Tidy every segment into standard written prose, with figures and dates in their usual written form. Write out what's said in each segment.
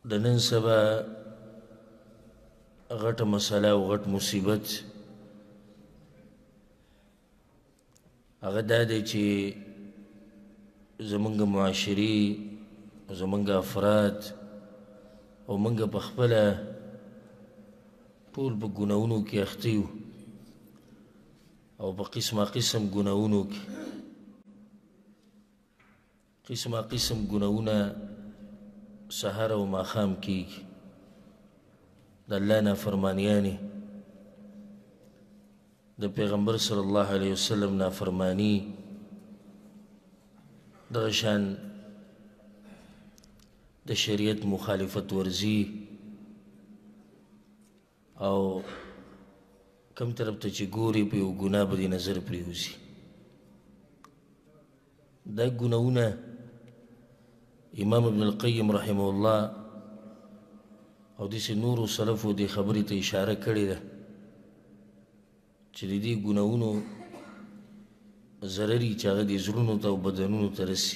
د نن سبا غټه مسله او غټ مصیبت هغه دا دی چې زمونږ معاشري زمونږ افراد او مونږ په خپله ټول په ګناهونو کې اخته یو او په قسمه قسم ګناهونو کې قسمه قسم ګناهونه سحر او ماښام کېږي د الله نافرمانیانې د پیغمبر صلی الله علیه وسلم نافرمانی دغه شان د شریعت مخالفت ورزي او کم طرف ته چې ګوري په یو ګناه به دې نظر پرېوځي دا ګناهونه امام ابن القیم رحمه الله او داسې نورو سلفو دې خبرې ته اشاره کړې ده چې د دې ګناهونو ضرري چې هغه دې زړونو ته او بدنونو ته رسي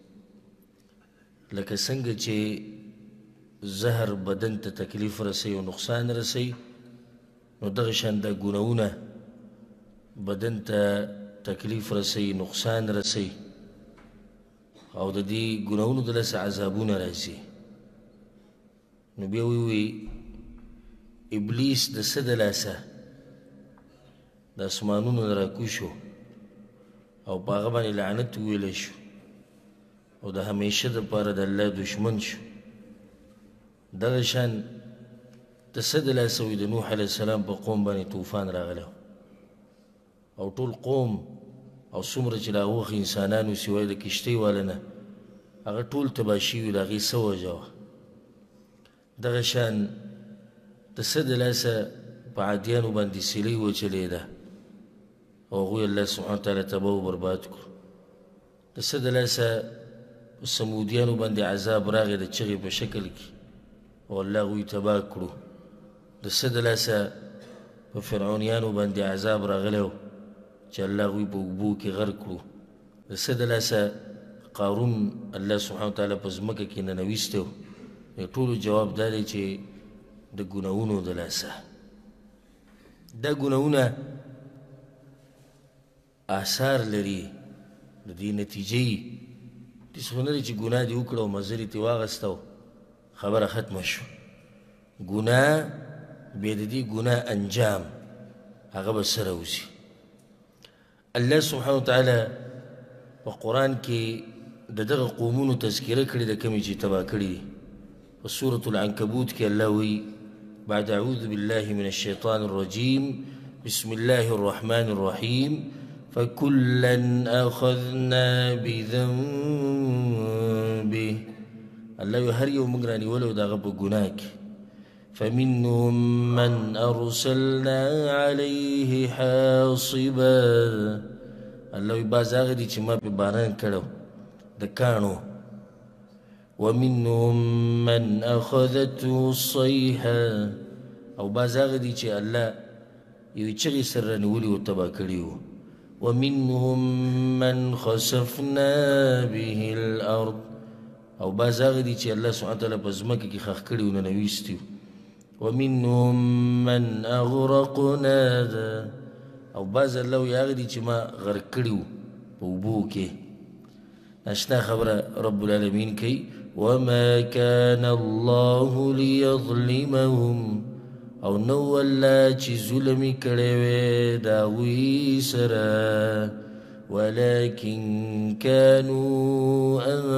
لکه څنګه چې زهر بدن ته تکلیف رسوي او نقصان رسوي نو دغه شان دا ګناهونه بدن ته تکلیف رسوي نقصان رسوي او د دې ګناهونو دلته عذابونه راځي نو بیا وی ابلیس د څه د لاسه د اسمانونو نه راکوز شو او په هغه باندې لعنت وویلی شو او د همیشه دپاره د الله دشمن شو دغه شان د څه د لاسه وي د نوح علیه السلام په قوم باندې طوفان راغلی او ټول قوم او څومره چې د هغه وخت انسانانو سوای د کښتۍ والا نه هغه ټول تباه شوي د هغې څه وجه وه دغه شان د څه د لاسه په عادیانو باندې سیلۍ وچلېده او هغوی الله سبحانه وتعالی تباه و برباد کړو د څه د لاسه په سمودیانو باندې عذاب راغی د چغې په شکل کې او الله هغوی تباه کړو د څه د لاسه په فرعونیانو باندې عذاب راغلی و چې الله هغوی په اوبو کې غرق کړو د څه د لاسه قارون الله سبحانه وتعالی په ځمکه کې ننویستی و د ټولو جواب دا دی چې د ګناهونو د لاسه دا ګناهونه آثار لري د دې نتیجې داسې خو نه دی چې ګناه دې وکړه او مزر یې ترې واخیسته او خبره ختمه شوه ګناه بیا د دې ګناه انجام هغه به څه راوځي الله سبحانه وتعالی په قرآن کې د دغه قومونو تذکره کړې ده کومې چې تباه کړي دي په سورة العنکبوت کې الله وایي بعد أعوذ بالله من الشيطان الرجيم بسم الله الرحمن الرحيم فكلا أخذنا بذنبه الله هر یو موږ رانیولی و د هغه په ګناه کې فمنهم من أرسلنا عليه حاصبا الله وایي بعض هغه دي چې ما پې باران کړی د کاڼو ومنهم من أخذته الصيحة او بعض هغه دي چې الله یوې چغې سره رانیولي و تباه کړي وو ومنهم من خسفنا به الأرض او بعض هغه دي چې الله سبحانه وتعالی په ځمکه کې ښخ کړي و ننویستي ومنهم من أغرقنا او بعض الله وایي هغه دي چې ما غرق کړي وو په اوبو کې اشنا خبره رب العالمین کوي وما كان الله ليظلمهم او نو الله چې ظلمي کړی وی د هغوی سره ولكن كانوا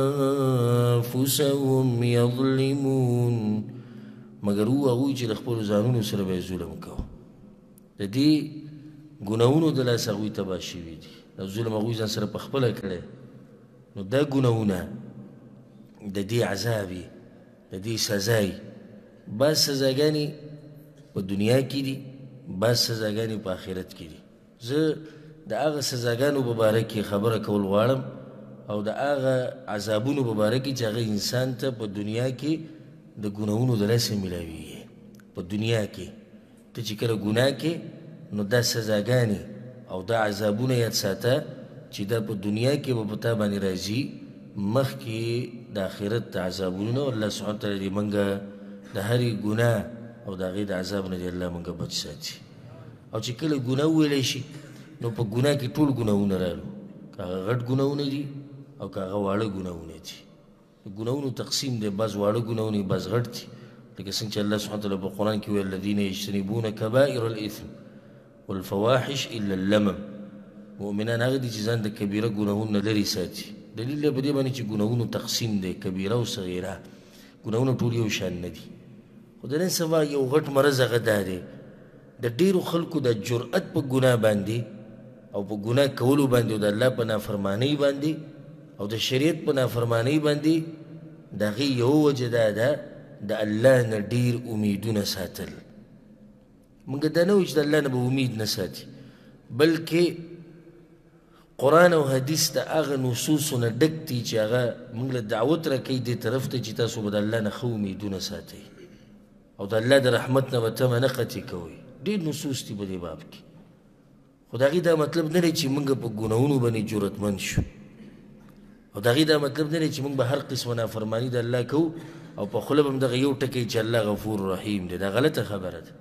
أنفسهم يظلمون مګر و هغوی چې د خپلو ځانونو سره به یې ظلم کوه د دې ګناهونو د لاسه هغوی تباه شوي دي د ظلم هغوی ځان سره پخپله کړی نو دا ګناهونه د دې عذابي د دې سزای بعض سزاګانې په دنیا کې دي بعض سزاګانې په آخرت کې دي زه د هغه سزاګانو په باره کې خبره کول غواړم او د هغه عذابونو په باره کې چې هغه انسان ته په دنیا کې د ګناهونو د لاسه میلاویږي په دنیا کې ته چې کله ګناه کې نو دا سزاګانې او دا عذابونه یاد ساته چې دا په دنیا کې به په تا باندې راځي مخکې د آخرت د عذابونو الله سبحانه وتعالی دې منګه د هرې ګناه او د هغې د عذاب نه دې الله منګه بچ ساتي. او چې کله ګناه وویلی شي نو په ګناه کې ټول ګناهونه رالو، که هغه غټ ګناهونه دي او که هغه واړه ګناهونه دي. د ګناهونو تقسیم دی، بعض واړه ګناهونه دي، بعض غټ دي. لکه څنګه چې الله سبحانه وتعالی په قرآن کې ویل الذین یجتنبون کبائر الاثم والفواحش الا اللمم. مؤمنان هغه دي چې ځان د کبیره ګناهونو نه لرې ساتي. دلیل یې په دې باندې چې ګناهونو تقسیم دی، کبیره او صغیره. ګناهونه ټول یو شان نه دي. خو د نن سبا یو غټ مرض هغه دا دی، د ډېرو خلکو د جرأت په ګناه باندې او په ګناه کولو باندې او د الله په نافرمانۍ باندې او د شریعت په نافرمانۍ باندې د هغې یو وجه دا ده د الله نه ډېر امیدونه ساتل. موږ دا نه وایو چې د الله نه به امید نه ساتي، بلکې قرآن او حدیث د هغه نصوصو نه ډک دي چې هغه موږ له دعوت راکوي دې طرف ته چې تاسو به د الله نه ښه امیدونه ساتئ او د الله د رحمت نه به تمه نه قطع کوئ. ډېر نصوص دي په دې باب کې. خو د هغې دا مطلب نه دی چې موږ په ګناهونو باندې جرأتمند شو، او د هغې دا مطلب نه دی چې موږ به هر قسمه نافرماني د الله کوو او په خوله به هم دغه یو ټکی چې الله غفور رحیم دی. دا غلطه خبره ده.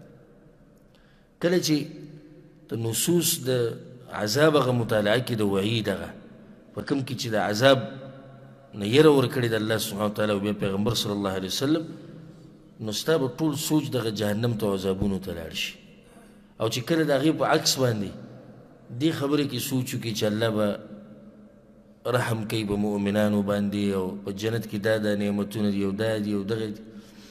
کله چې د نصوص د عذاب هغه مطالعه کې د وعید هغه په کوم کې چې د عذاب نه یره ورکړې د الله سبحانه وتعالی او بیا پیغمبر صلی الله علیه وسلم، نو ستا به ټول سوچ دغه جهنم ته او عذابونو ته لاړ شي. او چې کله د هغې په عکس باندې دې خبرې کې سوچ وکړي چې الله به رحم کوي په مؤمنانو باندې او په جنت کې دا نعمتونه دي او دا دي او دغه دي،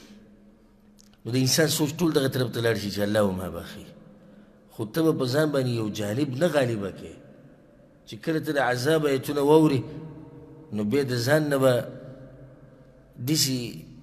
نو د انسان سوچ ټول دغه طرف ته لاړ شي چې الله به ما بخي. خو ته به په ځان باندې یو جانب نه غالبه کوې چې کله ته د عذاب ایتونه واورې نو بیا د ځان نه به داسې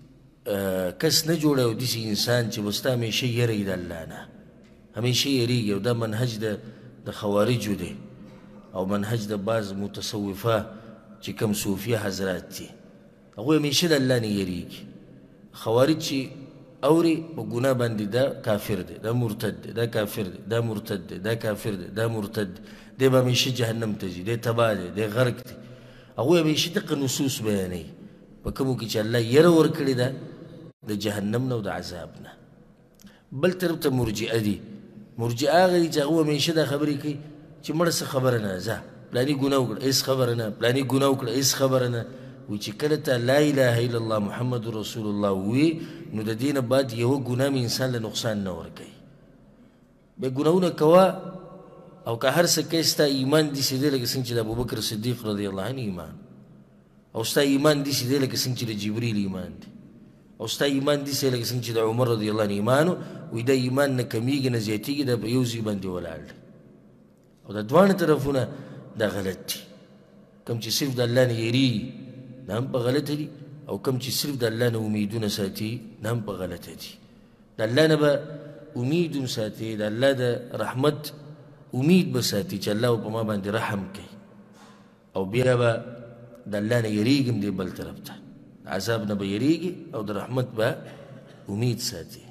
کس نه جوړه او داسې انسان چې به ستا همیشه یره وي د الله نه، همیشه یریږي. او دا منهج د خوارجو دی او منهج د بعض متصوفه چې کوم صوفیه حضرات دي، هغوی همیشه د الله نه یریږي. خوارج چې اوري په ګناه باندې دا کافر دی، دا مرتد دی، دا کافر دی، دا مرتد دی، دا کافر دی، دا مرتد دی، دی به همیشه جهنم ته ځي، دی تباه دی، دی غرق دی. هغوی همیشه دغه نصوص بیانوي په کومو کې چې الله یره ورکړې ده د جهنم نه او د عذاب نه. بل طرف ته مرجئه دي. مرجئه هغه دي چې هغوی همیشه دا خبرې کوي چې مړه څه خبره نه، ځه پلاني ګناه وکړه هېڅ خبره نه، پلاني ګناه وکړه هېڅ خبره نه. وی چې کله ته لا اله الا الله محمد رسول الله وی نو د دې نه بعد یوه ګناه مې انسان له نقصان نه ورکوي. بیا ګناهونه کوه او که هر څه کوې ستا ایمان داسې دی لکه څنګه چې د ابوبکر صدیق رضی الله عنه ایمان، او ستا ایمان داسې دی لکه څنګه چې د جبریل ایمان دی، او ستا ایمان داسې لکه څنګه چې د عمر رضی الله عنه ایمان وی دا ایمان نه کمیږي نه زیاتېږي، دا په یو ځای باندې ولاړ دی. او د دواړه طرفونه دا غلط دي. کوم چې صرف د الله نه یېرېږي دا هم په غلطه دي، او کوم چې صرف د الله نه امیدونه ساتي دا هم په غلطه دي. د الله نه به امید هم ساتي، د الله د رحمت امید به ساتي چې الله په ما باندې رحم کوي، او بیا به د الله نه یېرېږي هم دی بل طرف ته، عذاب نه به یېرېږي او د رحمت به امید ساتي.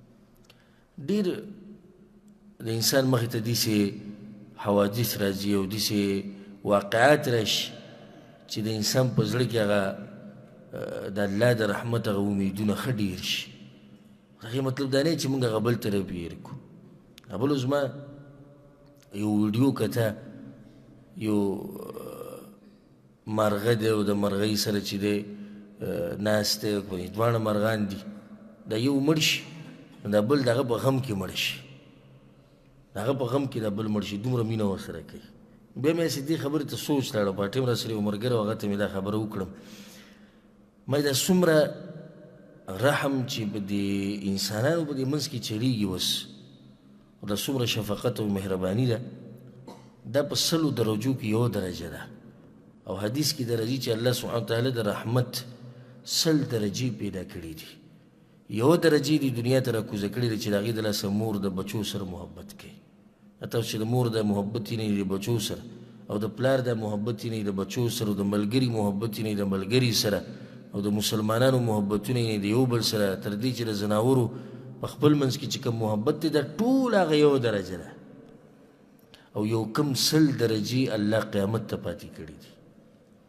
ډېر د انسان مخې ته داسې حوادث راځي او داسې واقعات راشي چې د انسان په زړه کې هغه د الله د رحمت هغه امیدونه ښه ډېر شي. هغې مطلب دا نه چې موږ هغه بل طرف یېر کړو. بل زما یو ویډیو کته، یو مرغه دی او د مرغۍ سره چې دی ناست دی، دواړه مرغان دي، دا یو مړ شي دا بل د هغه په غم کې مړ شي، د هغه په غم کې دا بل مړ شي، دومره مینه ورسره کوي. بیا مې دې خبرې ته سوچ لاړه، په ټیم راسره یو ملګری و، هغه ته مې دا خبره وکړم، ما دا څومره رحم چې په دې انسانانو په دې منځ کې چلیږي اوس، او دا څومره شفقت او مهرباني ده، دا په 100 درجو کې یو درجه ده. او حدیث کې درجې چې الله سبحانه وتعالی د رحمت 100 درجې پیدا کړي دي. یو درجې د دنیا ته راکوزه کړي دي چې د هغې د لاسه مور د بچو سره محبت کوي. حتی چې د مور د محبت یې نه د بچو سره، او د پلار د محبت یې نه د بچو سره، او د ملګري محبت یې نه د ملګري سره، او د مسلمانانو محبتونه یې نه د یو بل سره، تر دې چې د ځناورو په خپل منځ کې چې کوم محبت دی دا ټول هغه یو درجه ده. او یو کم 100 درجې الله قیامت ته پاتې کړي دي.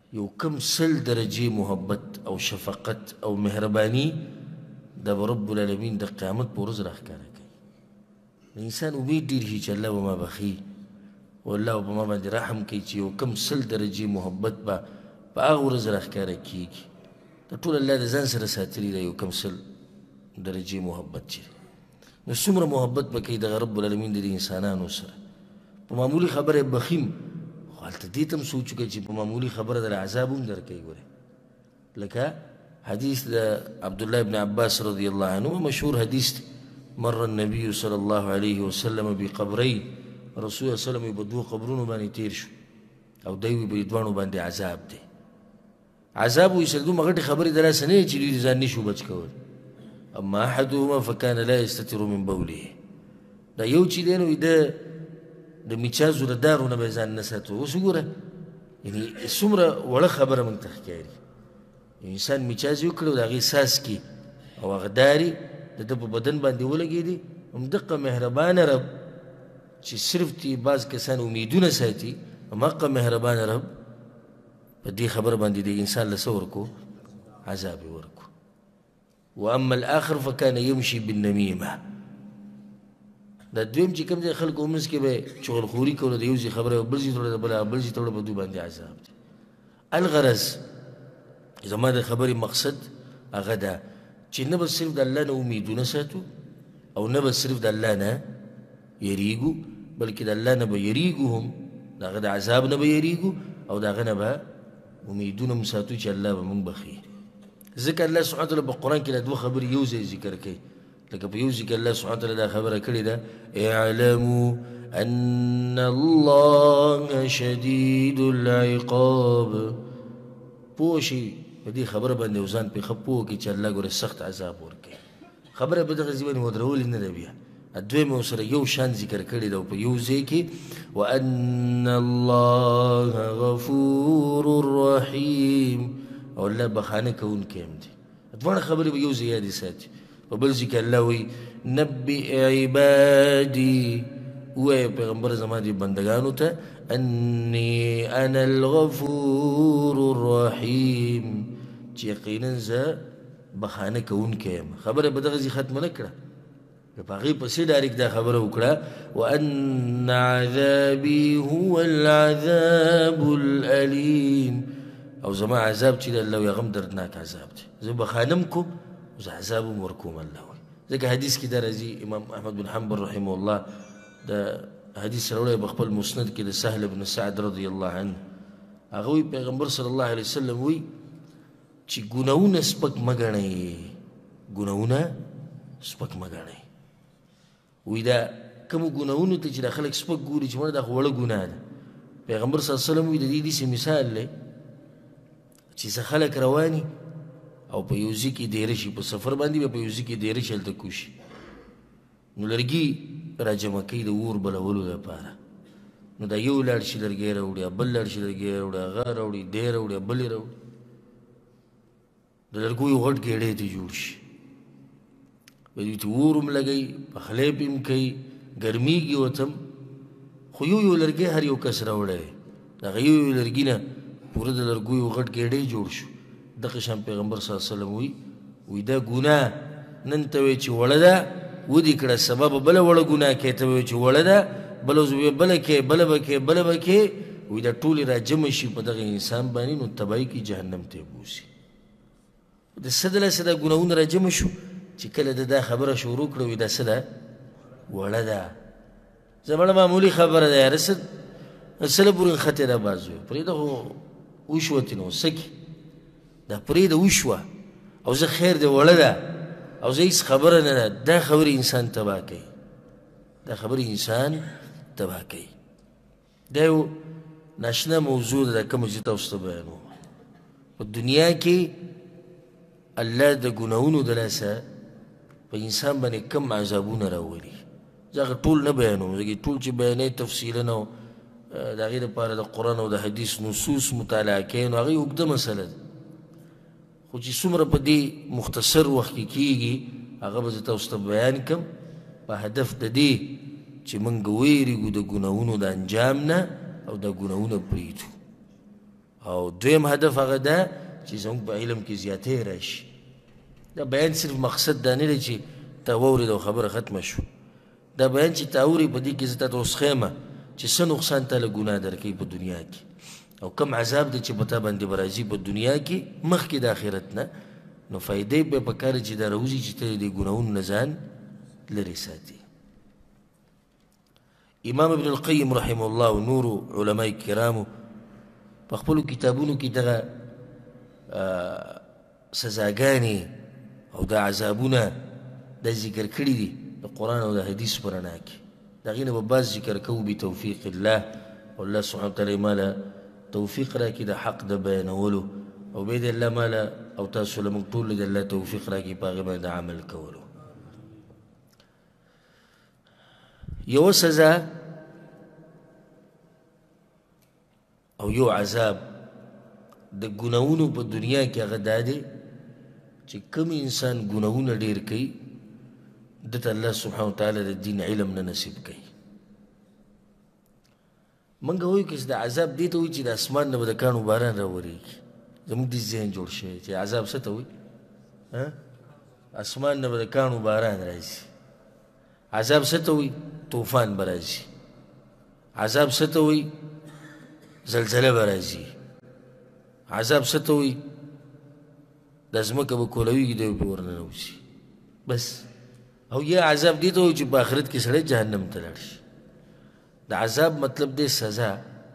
یو کم 100 درجې محبت او شفقت او مهرباني دا به رب العالمین د قیامت په ورځ راښکاره کوي. د انسان امید ډېر شي چې الله به ما بخي او الله به په ما باندې رحم کوي چې یو کم 100 درجې محبت به په هغه ورځ راښکاره کېږي. دا ټول الله د ځان سره ساتلي ده، یو کم 100 درجې محبت چې نو څومره محبت به کوي دغه رب العالمین د انسانانو سره. په معمولي خبره بخیم، خو هلته دې ته هم سوچ وکړئ چې په معمولي خبره در عذاب هم درکوي. ګورئ لکه حدیث د عبدالله ابن عباس رضی الله عنه مشهور حدیث دی، مر النبي صلی الله علیه وسلم بقبرین، رسول الله صلی الله علیه وسلم په دوه قبرونو باندې تیر شو او دوی وی په دواړو باندې عذاب دی. عذاب وایي چې دومره غټې خبرې دلاسه نه چې دوی ځان نشو بچ کولی. اما احدهما فکان لا یستتر من بوله، دا یو چې دی نو د میچازو د دارو نه به ځان نه ساتو. اوس وګوره یعنې څومره وړه خبره موږ ته ښکاري. انسان میچاز یې وکړی او د هغې څاڅکي او هغه دارې د ده په بدن باندې ولګېدې. همدقه مهربانه رب چې صرف تی بعض کسان امیدونه ساتي، همهغه مهربانه رب په دې خبره باندې د انسان له څه ورکو؟ عذاب یې ورکو. واما الاخر فکان یمشي بالنمیمه، دا دویم چې کوم ځای خلکو منځ کې به چغلخوري کوله، د یو ځای خبره بل ځای ته وړه، د بل ځای ته وړه، په دوی باندې عذاب دی. الغرض زما د خبرې مقصد هغه ده چې نه به صرف د الله نه امیدونه ساتو او نه به صرف د الله نه یریږو، بلکې د الله نه به یریږو هم، د هغه د عذاب نه به یریږو او د هغه نه به امیدونه هم ساتو چې الله به موږ بخي. ځکه الله سبحانه وتعالی په قرآن کې دا دوه خبرې یو ځای ذکر کوي. لکه په یو ځای کې الله سبحانه وتعالی دا خبره کړې ده، اعلموا ان الله شدید العقاب. پوه شي په دې خبره باندې او ځان پرې ښه پوه کړي چې الله ګوره سخت عذاب ورکوي. خبره په دغه ځای باندې ودرولې نه ده بیا، دویم یې ورسره یو شان ذکر کړی ده په یو ځای کې، وان الله غفور رحیم، او الله بخانه کوونکی هم دی. دواړه خبرې به یو ځای یادې ساتي. په بل ځای کې الله وایي نبئ عبادي، ووایه پیغمبر زما دې بندګانو ته انی انا الغفور الرحیم، چې یقینا زه بخانه کوونکی یم. خبره په دغه ځای ختمه نه کړه، په هغې پسې ډایرکټ دا خبره وکړه وان عذابي هو العذاب الالیم، او زما عذاب چې دی الله وایي هغه هم دردناک عذاب دی. زه بخانه م کوم، زه عذاب هم ورکوم الله وایي. ځکه حدیث کې دا راځي، امام احمد بن حنبل رحمه الله د حدیث راوړی په خپل مسند کې د سهل بن سعد رضی الله عنه، هغه وایي پیغمبر صلی الله علیه وسلم وایي چې ګناهونه سپک مه ګڼئ، ګناهونه سپک مه ګڼئ. وایي دا کومو ګناهونو ته چې دا خلک سپک ګوري چې مړه دا خو وړه ګناه ده، پیغمبر صلی الله علیه وسلم وایي د دې داسې مثال دی چې څه خلک رواني او په یو ځای کې دیره شي، په سفر باندې به په یو ځای کې دیره شي، هلته کوشي، نو لرګي راجمع کوي د اور بلولو لپاره. نو دا یو لاړ شي لرګی راوړي، بل لاړ شي لرګی راوړي، هغه راوړي، دی راوړي، بل یې راوړي، د لرګیو غټ ګېډۍ ته جوړ شي. په دوی ته اور هم لګوي، پخلی پې هم کوي، ګرمیږي ورته هم، خو یو یو لرګی هر یو کس راوړی دی. دغه یو یو لرګي نه پوره د لرګیو غټ ګېډۍ جوړ شو. دغه شان پیغمبر صلی الله علیه وسلم وایي دا ګناه نن ته وایي چې وړه ده، ودې کړه سبب بله وړه ګناه کوې، ته وایي چې وړه ده، بله بله کې بله به کې بله به کې، وایي دا ټولې را جمع شي په دغه انسان باندې، نو تباهي کې جهنم ته یې بوسي. د څه د لاسه دا ګناهونه را جمع شو چې کله د دا خبره شروع کړه، وایي دا څه ده؟ وړه ده. زموږ معمولي خبره ده یاره، څه له پورې نښتې ده باز وایي پرېږده، خو وشوتې نو څه کې دا پرېږده وشوه، او زه خیر دی وړه ده، او زه هېڅ خبره نه ده. دا خبرې انسان تباه کوي، دا خبرې انسان تباه کوي. دا یو ناشنا موضوع ده کومه چې تاسو ته بیانوم. په دنیا کې الله د ګناهونو د لاسه په انسان باندې کم عذابونه راولي، زه هغه ټول نه بیانوم، ځکه ټول چې بیانوي تفصیلا او د هغې دپاره د قرآن او د حدیث نصوص مطالعه کوي، نو هغې اوږده مسله ده. خو چې څومره په دې مختصر وخت کې کېږي هغه به زه تاسو ته بیان کړم په هدف د دې چې موږ ویریږو د ګناهونو د انجام نه او د ګناهونه پرېږدو، او دویم هدف هغه ده چې زموږ په علم کې زیاتې راشي. دا بیان صرف مقصد دا نه دی چې تا واورېد او خبره ختمه شو. دا بیان چې تا اورې په دې کې زه تاته اوس ښیم چې څه نقصان تاله ګناه درکوي په دنیا کې او کم عذاب دی چې په تا باندې به راځي په دنیا کې مخکې د آخرت نه. نو فایدې به پکار چې دا راوځي چې ته د ګناهونو نه ځان لرې ساتي. امام ابن القیم رحمه الله او نورو علماء کرامو په خپلو کتابونو کې دغه سزاګانې او دا عذابونه دا ذکر کړي دي د قرآن او د حدیث په رڼا کې. د هغې نه به بعض ذکر کوو بتوفیق الله او الله سبحانه وتعالی ماله توفیق راکړي د حق د بیانولو او بید الله ماله او تاسو له موږ ټولو د الله توفیق راکړي په هغې باندې عمل کولو. یوه سزا او یو عذاب د ګناهونو په دنیا کې هغه دا دی چې کوم انسان ګناهونه ډېر کوي دته الله سبحانه وتعالی د دین علم نه نصیب کوي. موږ وایو که د عذاب دې ته وایي چې د اسمان نه به د کاڼو باران راورېږي. زموږ دې ذهن جوړ شوی چې عذاب څه ته وایي؟ اسمان نه به د کاڼو باران راځي. عذاب څه ته وایي؟ طوفان به راځي. عذاب څه ته وایي؟ زلزله به راځي. عذاب څه ته وایي؟ دا ځمکه به کولویږي دی به ورننوځي بس. او یا عذاب دې ته وایي چې په آخرت کې سړی جهنم ته لاړ شي. د عذاب مطلب دی سزا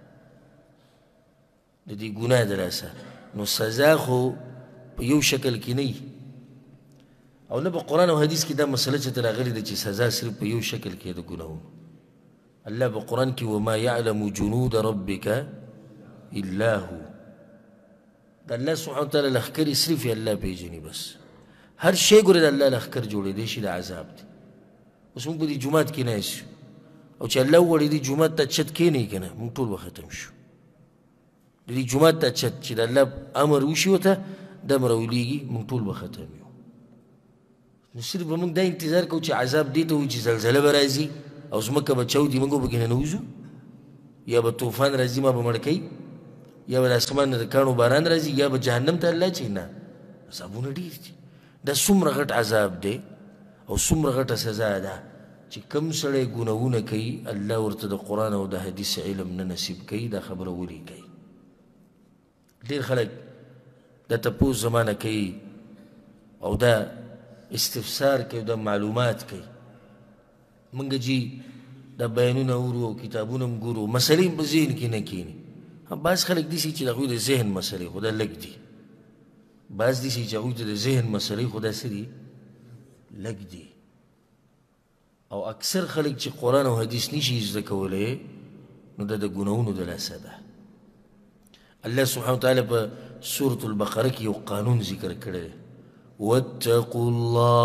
د دې ګناه د لاسه. نو سزا خو په یو شکل کې نه وي او نه په قرآن او حدیث کې دا مسله چې ته راغلې ده چې سزا صرف په یو شکل کې د ګناهونو. الله په قرآن کې وما یعلم جنود ربک الا هو. د الله سبحانه وتعالی لښکرې صرف یې الله پېژني بس. هر شی ګورې د الله لښکر جوړېدی شي د عذاب دی. اوس موږ په دې جومات کې ناست یو او چې الله وغواړي دې جومات ته چت کښېنئ که نه موږ ټول به ختم شو. د دې جومات ته چت چې د الله امر وشي ورته د امر راولېږي موږ ټول به ختم یو. نو صرف به موږ دا انتظار کوو چې عذاب دې ته وایي چې زلزله به راځي او ځمکه به چاودي موږ به پکې ننوځو یا به طوفان راځي ما به مړ کوي یا به د اسمان نه د کاڼو باران راځي یا به جهنم ته الله چې نه. عذابونه ډېر دي. دا څومره غټ عذاب دی او څومره غټه سزا ده چې کوم سړی ګناهونه کوي الله ورته د قرآن او د حدیث علم نه نصیب کوي. دا خبره ولې کوي؟ ډېر خلک دا تپوس زمانه کوي او دا استفسار کوي او دا معلومات کوي. موږ جي دا بیانونه اورو او کتابونه هم ګورو مسلې هم په ذهن کې نه کښېني. بعض خلک داسې چې د هغوی د ذهن مسلې خو دا لږ دي. بعض داسې چې هغوی ته د ذهن مسلې خو دا څه دي؟ لږ دي. او اکثر خلک چې قرآن او حدیث نشي زده کولی نو دا د ګناهونو د لاسه ده. الله سبحانه وتعالی په سورة البقره کې یو قانون ذکر کړی دی واتقوا الله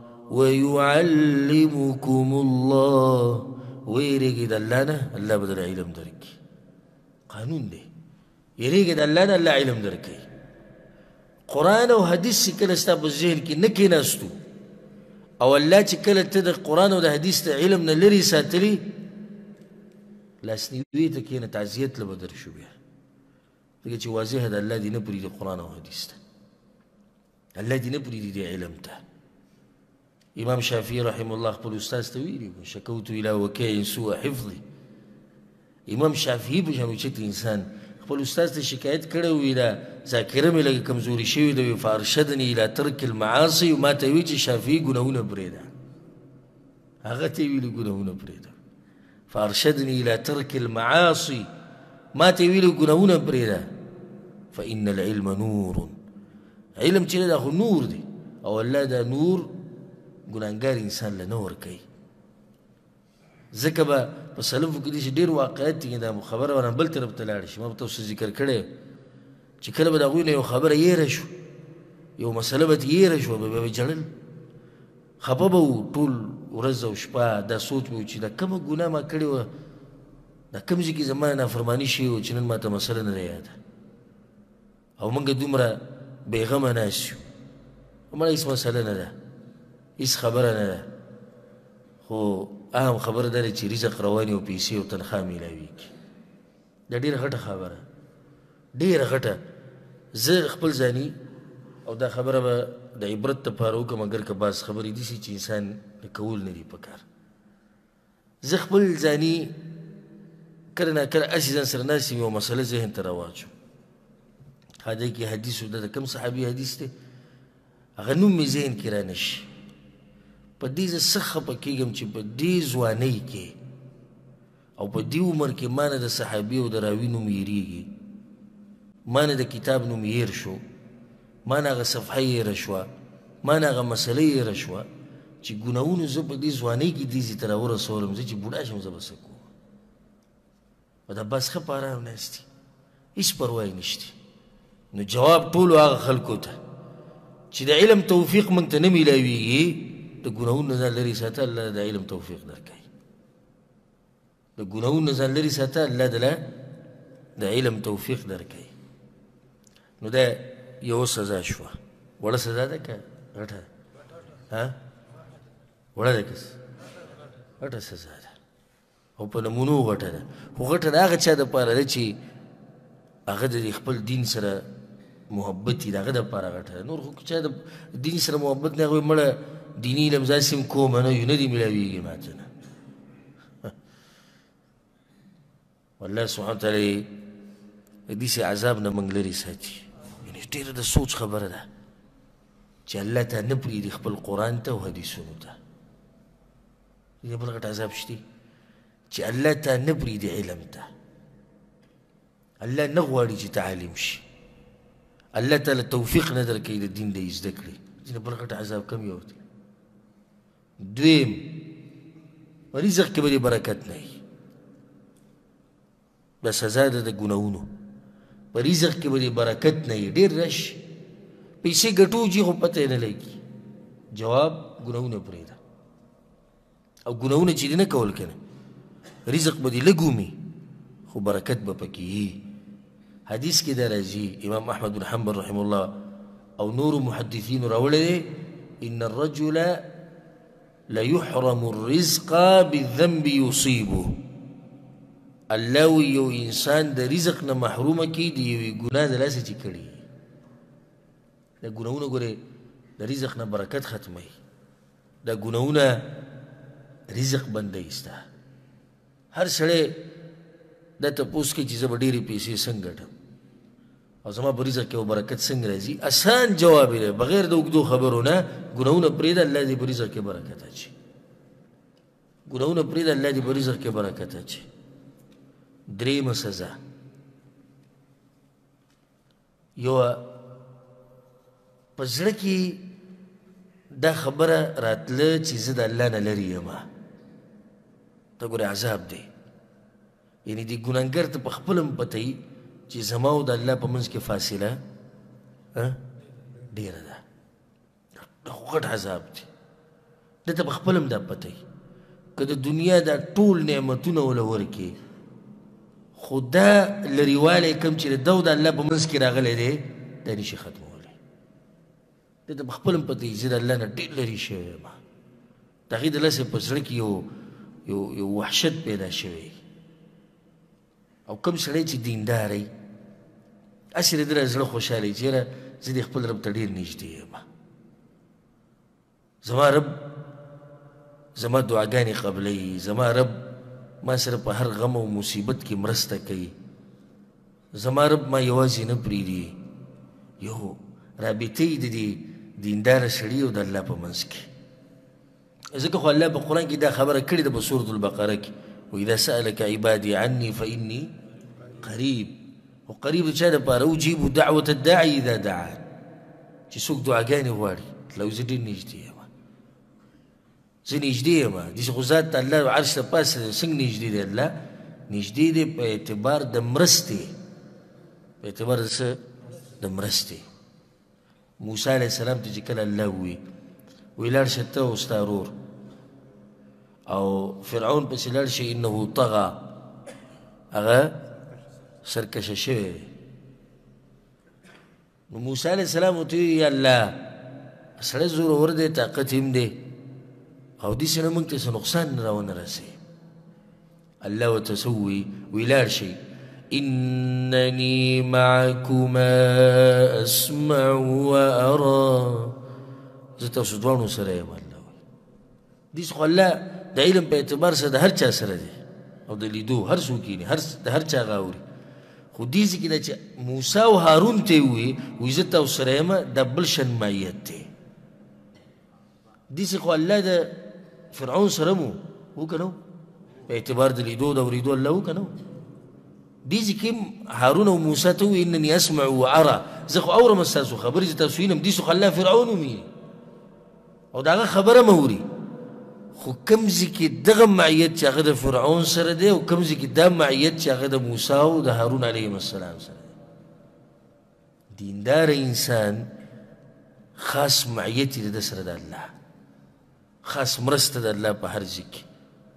ويعلمكم الله. ویریږئ د الله نه الله به در علم درکړي. قانون دی. یریږئ د الله نه الله علم درکوي. قرآن او حدیث چې کله ستا په ذهن کې نه کېناستو او الله چې کله ته د قرآن او د حدیث د علم نه لرې ساتلي لاسنیوي ته کښېنه تعزیت له به در شو بیا ځکه چې واضح د الله دې نه پرېږدي قرآن او حدیث ته. الله دې نه پرېږدي دې علم ته. امام شافعي رحمه الله خپل استاذ ته ویلي شکوت الى وکیع سوء حفظي. امام شافعي په شان اوچت انسان خپل استاذ ته شکایت کړی وي دا ذاکره مې لږ کمزوري شوې ده وي فارشدني الى ترک المعاصي. ما ته ویل چې شافعي ګناهونه پرېږده. هغه ته یې ویلي ګناهونه پرېږده. فارشدني الى ترک المعاصي. ما ته یې ویلي ګناهونه پرېږده. فإن العلم نور. علم چې دا خو نور دی او الله دا نور ګناهګار انسان له نه ورکوي. ځکه به په سلفو کې داسې ډېر واقعیت دي دا خبره ورنه بل طرف ته لاړه شي. ما به تاسو ذکر کړی چې کله به د هغوی نه یو خبره یېره شو یو مسله به ترې یېره شوه بیا به ژړل خفه به وو ټول ورځ او شپه. دا سوچ به و چې دا کومه ګناه ما کړې وه دا کوم ځای کې زما نافرماني شوې وه چې نن ما ته مسله نه ده یاده او موږ دومره بېغمه ناست یو. مړه هېڅ مسله نه ده هېڅ خبره نه ده خو اهم خبره دا ده چې رزق روان او پیسې او تنخوا میلاویږي. دا ډېره غټه خبره. ډېره غټه. زه خپل ځاني او دا خبره به د عبرت دپاره وکړم، اګر که بعض خبرې داسې چې انسان کول نه دي پکار. زه خپل ځاني کله ناکله هسې ځان سره ناست یم، یوه مسله ذهن ته راواچوم. هدی کې حدیث و، دا د کوم صحابي حدیث دی هغه نوم مې ذهن کې را نه شي. په دې زه څه خفه کېږم چې په دې ځوانۍ کې او په دې عمر کې ما نه د صحابي او د راوي نوم هېرېږي، ما نه د کتاب نوم هېر شو، ما نه هغه صفحه هېره شوه، ما نه هغه مسله هېره شوه چې ګناهونو زه په دې ځوانۍ کې دې ځای ته راورسولم. زه چې بوډا شم زه به څه کوم؟ په دا بس ښه په ارام ناست دي، هېڅ پروا یې نشته. نو جواب ټولو هغه خلکو ته چې د علم توفیق موږ ته نه میلاویږي، د ګناهونو نه ځان لرې ساته، الله د علم توفیق درکوي. د ګناهونو نه ځان لرې ساته، الله دله د علم توفیق درکوي. نو دا یوه سزا شوه. وړه سزا ده که غټه ده؟ وړه ده که غټه سزا ده، او په نمونو غټه ده. خو غټه د هغه چا دپاره ده چې هغه د خپل دین سره محبت وي، د هغه دپاره غټه ده. نور خو که چا د دین سره محبت نه هغوی مړه دیني علم داسې هم کومه نه نه دي میلاویږي ماته نه. والله سبحانه وتعالی د داسې عذاب نه موږ لرې ساتي. یعنې ډېره د سوچ خبره ده چې الله ته نه پرېږدي خپل قرآن ته او حدیثونو ته. دې بل غټ عذاب شته چې الله ته نه پرېږدي علم ته، الله نه غواړي چې تعلیم شي، الله تعالی توفیق نه درکوي د دین د زده کړې. دې بل غټ عذاب کم یو دی. دویم، رزق کې به دې برکت نه وي، به سزا ده د ګناهونو. په رزق کې به دې برکت نه وي، ډېر راشي پیسې ګټو چې خو پته یې نه لګي. جواب ګناهونه پرېږده، او ګناهونه چې دې نه کول که نه، رزق به دې لږ ومي خو برکت به پکې وي. حدیث کې دا راځي، امام احمد بن حنبل رحمه الله او نورو محدثینو راوړی دی، ان الرجل لیحرم الرزق بالذنب یصیبه. الله وی یو انسان د رزق نه محرومه کي د یوې ګناه د لاسه چې کړي. دا ګناهونه ګورې د رزق نه برکت ختموي، دا ګناهونه رزق بندوي ستا. هر سړی دا تپوس کوي چې زه به ډېرې پیسې څنګه ګټم او زما په رزق کې برکت څنګه راځي. آسان جواب یې دی، بغیر د اوږدو خبرو نه. ګناهونه پرېږده، الله دې په رزق کې برکت اچي. ګناهونه پرېږده، الله دې په رزق کې برکت اچي. درېیمه سزا، یوه په زړه کې دا خبره راتله چې زه د الله نه لرې یم. ته ګورې عذاب دی، یعنې دې ګناهګر ته په خپله هم پته وي چې زما او د الله په منځ کې فاصله ډېره ده. دا خو غټ عذاب دی، ده ته په خپله هم دا پته وي. که د دنیا دا ټول نعمتونه وله ورکړي، خو دا لرېوالی کوم چې د ده او د الله په منځ کې راغلی دی، دا نشي ختمولی. ده ته په خپله هم پته وي زه د الله نه ډېر لرې شوی یم. د هغې د لاسه په زړه کې یو وحشت پیدا شوی. او کوم سړی چې دیندار وي، هسې د ده زړه خوشحاله وي چې یاره زه د خپل رب ته ډېر نږدې یم، زما رب زما دعاګانې قبلوي، زما رب ما سره په هر غم او مصیبت کې مرسته کوي، زما رب ما یوازې نه پرېږدي. یو رابطه یې د دې دینداره سړي او د الله په منځ کې. ځکه خو الله په قرآن کې دا خبره کړې ده په سورة البقره کې، وإذا سألك عبادي عني فإني قريب. او قریب د چا دپاره؟ اجیب دعوة الداعي اذا دعان، چې څوک دعاګانې غواړي. لو زه ډېر نږدې یم، زه نږدې یم. داسې خو ذات ته الله عرش ته پاسه څنګه نږدې دی؟ الله نږدې دی په اعتبار د مرستې، په اعتبار د څه؟ د مرستې. موسی علیه السلام ته چې کله الله ووایي وی لاړ شه ته او ستا ورور او فرعون پسې لاړ شي، انه طغى، هغه سرکشه شوی دی. نو موسی علیه السلام ورته ووایي یا الله سړی زورور دی، طاقت هم دی، او داسې نه موږ ته څه نقصان راونه رسوي. الله ورته څه ووایي؟ وی لاړ شئ إنني معكما أسمع وأرى زه تاسو دواړو سره یم الله وایي دې خو الله د علم په اعتبار سره د هر چا سره دی او د لیدو هر څوک یې د هر چا هغه اوري خو دې ځای کې دا چې موسی او هارون ته یې ووایي زه تاسو سره یم دا بل شان معیت دی دې خو الله د فرعون سره مو و که نه په اعتبار د لیدو د اورېدو الله و که نه دې ځای کې هارون او موسی ته ووایي انني اسمع وارى زه خو اورم ستاسو خبرې زه تاسو وینم دې خو الله فرعون ومیني او د هغه خبره مه اوري خو کوم ځای کې دغه معیت چې هغه د فرعون سره دی او کوم ځای کې دا معیت چې هغه د موسی او د هارون علیهم السلام سره دی دیندار انسان خاص معیت یې د ده سره د الله خاص مرسته د الله په هر ځای کې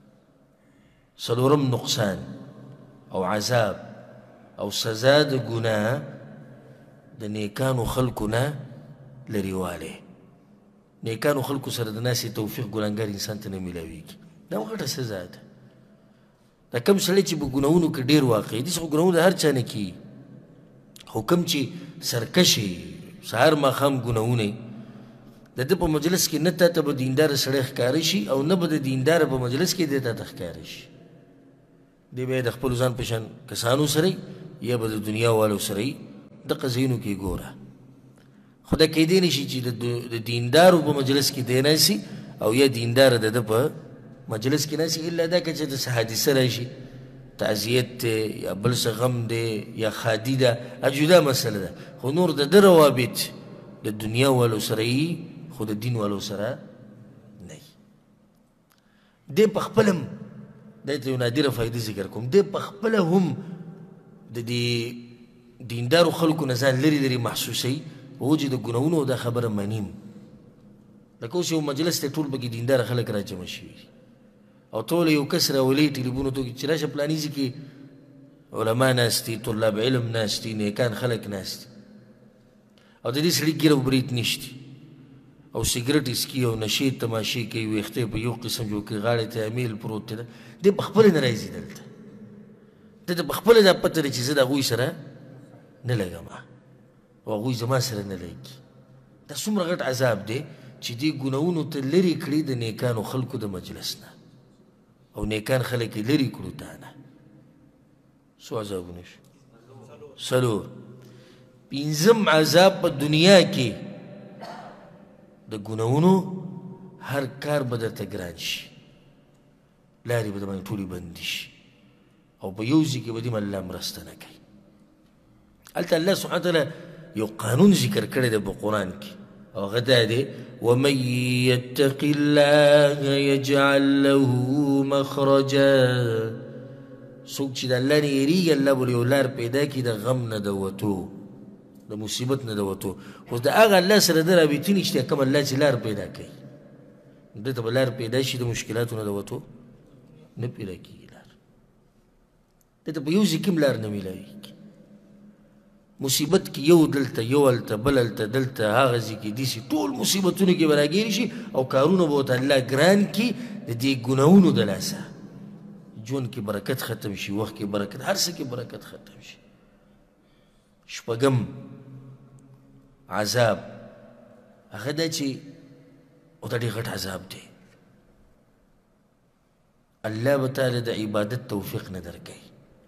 څلورم نقصان او عذاب او سزا د ګناه د نیکانو خلکو نه لرېوالی نیکانو خلکو سره د ناستې توفیق ګناهګار انسان ته نه میلاویږي دا غټه سزا ده دا کوم سړی چې په ګناهونو کې ډېر واقع دي خو ګناهونه د هر چا نه کېږي خو کوم چې سرکشي سهار ماښام ګناهونه د ده په مجلس کې نه تا ته به دینداره سړی ښکاره شي او نه به د دینداره په مجلس کې دی تا ته ښکاره شي دی به یې د خپلو ځان پېژن کسانو سره یا به د دنیا والو سره دغه ځایونو کې ګوره خو دا کیدی نشي چې د دیندارو په مجلس کې دی ناسي او یا دینداره د ده په مجلس کې ناسي الا دا که چې د څه حادثه راشي تعزیت دی یا بل څه غم دی یا خادي ده جدا مسله ده خو نور د ده روابط د دنیا والو سره یي خو د دین والو سره نه یي دی په خپله دا ته یو نادره فایده ذکر کوم دی په خپله هم د دې دیندارو خلکو نه ځان لرې لرې محسوسوي په وجه د ګناهونو دا خبره منیم لکه اوس یو مجلس ته ټول پکې دینداره خلک راجمع شوي دي او ټول یو کس راولي ټلیفون ته چې راشه فلاني ځای کې علما ناست دي طلاب علم ناست دي نیکان خلک ناست دي او د دې سړي ګیره او برېت نشتي او سګرټ اسکي او نشې تماشې کوي ویښته په یو قسم جوړ کړي غاړې ته امیل پروت دی دی په خپله نه راځي دلته ده ته په خپله دا پته دی چې زه د هغوی سره نه لګم او هغوی زما سره نه لګي دا څومره غټ عذاب دی چې دې ګناهونو ته لرې کړي د نیکانو خلکو د مجلس نه او نیکان خلک یې لرې کړو تا نه څو عذابونه شو څلور پنځم عذاب په دنیا کې د ګناهونو هر کار به درته ګران شي لارې به د باندې ټولې بندې شي او په یو ځای کې به دې الله مرسته نه کوي هلته الله سبحانه وتعالی یو قانون ذکر کړی دی په قرآن کې او هغه دا دی ومن یتق الله یجعل له مخرجا څوک چې د الله نه یېرېږي الله به یو لار پیدا کړي د غم نه د وتو د مصیبت نه د وتو اوس د هغه الله سره د رابطې نه شته کوم الله چې لار پیدا کوي ده ته به لار پیدا شي د مشکلاتو نه د وتو نه پیدا کېږي لار ده ته په یو ځای کې هم لار نه میلاویږي مصیبت کې یو دلته یو هلته بل هلته دلته هغه ځای کې داسې ټول مصیبتونو کې به راګیر شي او کارونه به ورته الله ګران کړي د دې ګناهونو د لاسه ژوند کې برکت ختم شي وخت کې برکت هر څه کې برکت ختم شي شپږم عذاب هغه دا چې او دا ډېر غټ عذاب دی الله به تعالی د عبادت توفیق نه درکوي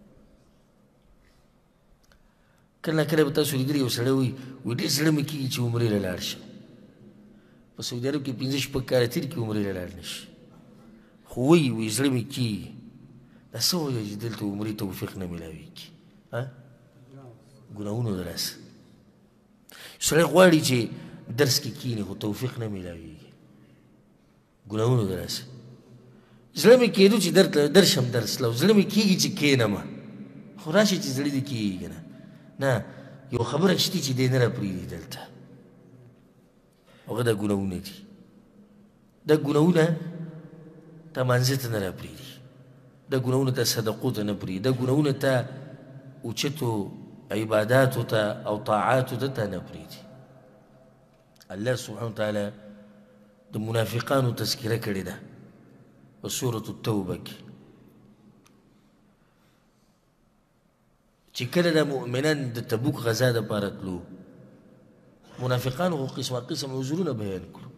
کله کله به تاسو لیدلي یو سړی وایي ډېر زړه مې کېږي چې عمرې له لاړ شم په سعودي عرب کې 15 شپږ کاله تېر کړي عمرې له لاړ نه شي خو وایي زړه مې کېږي دا څه وایي چې دلته عمرې توفیق نه میلاویږي ګناهونو د لاسه سړی غواړي چې درس کې کښېني خو توفیق نه میلاویږي ګناهونو د لاسه زړه مې کېدو چې درشم درس له زړه مې کېږي چې کښېنم خو راشي چې زړه دې کېږي که نه یو خبره شته چې دی نه راپرېږدي دلته هغه دا ګناهونه دي دا ګناهونه تا مانځه ته نه راپرېږدي دا ګناهونه تا صدقو ته نه پرېږدي دا ګناهونه تا اوچتو عباداتو ته او طاعاتو ته تا نه پرېږدي الله سبحانه وتعالی د منافقانو تذکره کړې ده په سورة التوبه کې چې کله د مؤمنان د تبوک غزا دپاره تلو منافقانو خو قسمه قسم عذرونه بیان کړو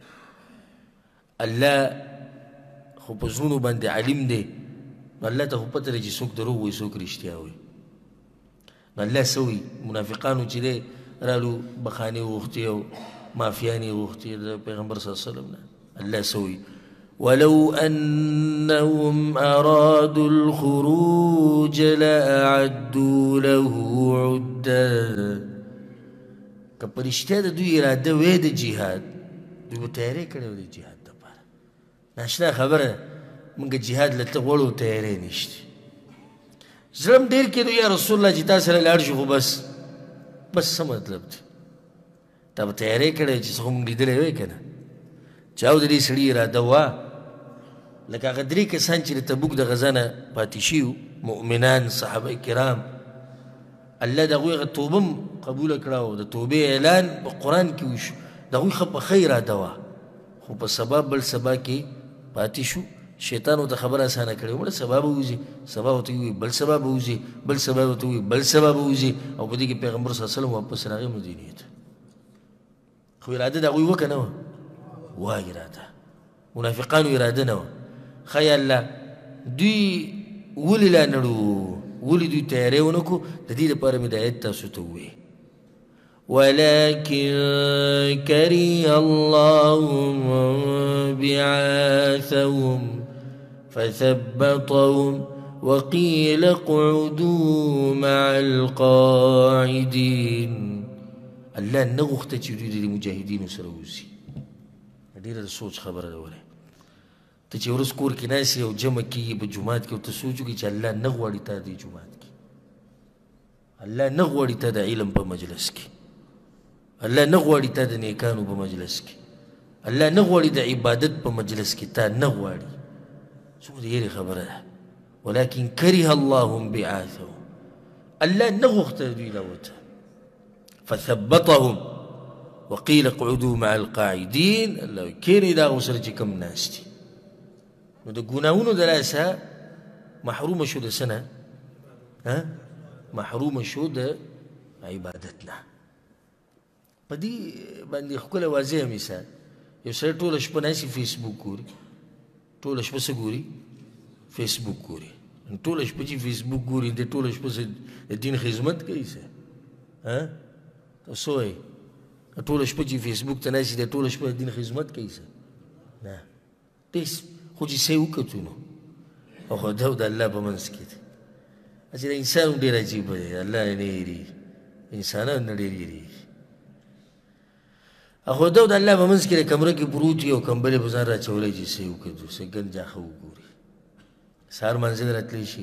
الله خو په زړونو باندې علیم دی نو الله ته خو پته دی چې څوک دروغ وایي څوک رښتیا وایي نو الله څه وایي منافقانو چې دی رالو بخانې وغوښتې او مافیانې وغوښتې د پیغمبر صلی الله علیه وسلم نه الله څه وایي ولو أنهم أرادوا الخروج لأعدوا له عدا که په رښتیا د دوی اراده وی د جهاد دوی به تیاری کړې وه د جهاد دپاره ناشنا خبره موږ جهاد له ته غواړو تیاری نشته زړه م ډېر کېدو یا رسول الله چې تا سره لاړ شو خو بس څه مطلب دی تا به تیاری کړی چې څه خو موږ لیدلی وی که نه چې او د دې سړي اراده وه لکه هغه درې کسان چې د تبوک د غزا نه پاتې شوي مؤمنان صحابه کرام الله د هغوی هغه توبه م قبوله کړه او د توبې اعلان په قرآن کې وشو د هغوی ښه په ښه اراده وه خو په سبا بل سبا کې پاتې شو شیطان ورته خبره اسانه کړې وړه سبا به وځي سبا ورته ووایي بل سبا به وځي بل سبا ورته ووایي بل سبا به وځي او په دې کې پیغمبر صلی الله علیه وسلم واپس راغی مدینې ته خو اراده د هغوی وکه نه وه وه اراده منافقانو اراده نه وه ښایي الله دوی ولې لا نړو ولې دوی تیاری ونه کړو د دې لپاره مې د آیت تاسو ته ووایي ولكن كره الله بعاثهم فثبطهم وقيل اقعدوا مع القاعدين الله نه غوښته چې دوی د مجاهدینو سره اوسي ډېره د سوچ خبره ده ولې ته چې ورځ کور کې ناست او جمع کېږي په جومات کې او ته سوچ وکړې چې الله نه غواړي تا دې جومات کې الله نه غواړي تا د علم په مجلس کې الله نه غواړي تا د نیکانو په مجلس کې الله نه غواړي د عبادت په مجلس کې تا نه غواړي څومره د یېرې خبره ده ولكن كره الله بعاثهم الله نه غوښته دوی له وته فثبطهم وقيل اقعدوا مع القاعدين الله کینې د هغو سره چې کوم ناست دي نو د ګناهونو د لاسه محرومه شو د څه نه محرومه شو د عبادت نه په دې باندې ښکلی واضح مثال یو سړی ټوله شپه ناستي فیسبوک ګوري ټوله شپه څه ګوري فیسبوک ګوري ټوله شپه چې فیسبوک ګوري دی ټوله شپه د دین خدمت کوي څه تاسو وایئ ټوله شپه چې فیسبوک ته ناست دی ټوله شپه د دین خدمت کوي څه نه ډېر خو چې څه یې وکتو نو او خو دا د الله په منځ کې دی چې د انسان هم ډېر عجیبه دی الله یې نه هېرېږي انسانان نه ډېر هېرېږي خو دا د الله په منځ کې د کمره کې پروت وي او کمبل یې په ځان راچولی چې څه یې وکتو څه ګنجا ښه وګوري سهار منزل راتلی شي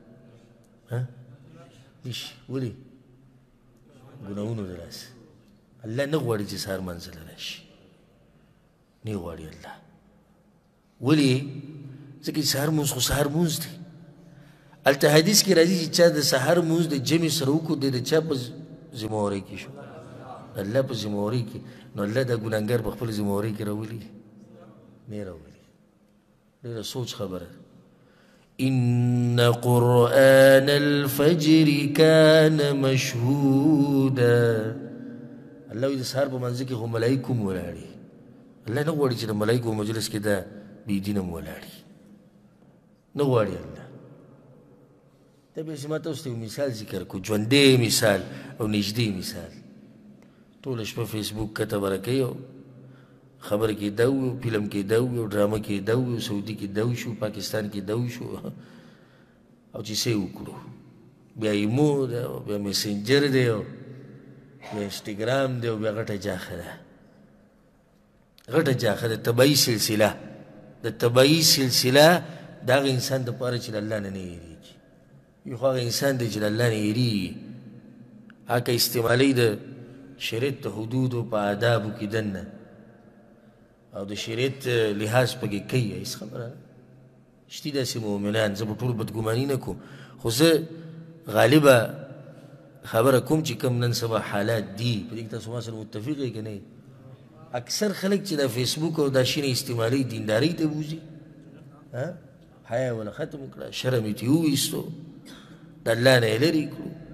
نشي ولې ګناهونو د لاسه الله نه غواړي چې سهار منزل راشي نه غواړي الله ولې ځکه چې سهار مونځ خو سهار مونځ دی هلته حدیث کې راځي چې چا د سهار مونځ د جمع سره وکړو دی د چا په ذمهوارۍ کې شو الله په ذمهوارۍ کې نو الله دا ګناهګار په خپل ذمهوارۍ کې راولي نه راولي ډېره سوچ خبره إن قرآن الفجر كان مشهودا الله وایي د سهار په منځ کې خو ملایکو هم ولاړي الله نه غواړي چې د ملایکو په مجلس کې دا بېدین هم ولاړي نه غواړي الله ته بیا ما تاسو ته یو مثال ذکر کړو ژوندی مثال او نږدې مثال ټوله شپه فیسبوک کته بره کوي او خبر کې دا وي فلم کې دا وي او ډرامه کې دا وي سعودي کې دا وشو پاکستان کې دا وشو او چې څه یې وکړو بیا ایمو ده بیا میسنجر دی او بیا انسټاګرام دی او بیا غټه جاخه ده غټه جاخه ده طبعي سلسله د طبعي سلسله د هغه انسان دپاره چې د الله نه نه هېرېږي یو خو هغه انسان دی چې د الله نه هېرېږي هغه استعمالوي د شریعت د حدودو په آدابو کې دننه او د شریعت لحاظ پکې کوي هېڅ خبره شتي داسې مؤمنان زه به ټول بدګماني نه کوم خو زه غالبه خبره کوم چې کوم نن سبا حالات دي په دې کې تاسو ما سره متفق یې که نه اکثر خلک چې دا فیسبوک او دا شینې استعمالوي دیندارۍ ته بوځي حیا یې ونه ختم کړه شرم یې ترې وویستو د الله نه یې لرې کړو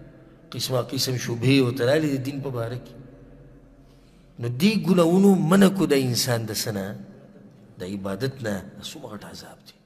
قسمه قسم شبهې ورته رالې د دین په باره کې. نو دې ګناهونو منع کو د انسان د څه نه؟ د عبادت نه. څومره غټ عذاب دی.